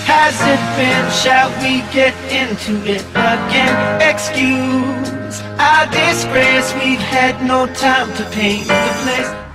has it been? Shall we get into it again? Excuse our disgrace, we've had no time to paint the place.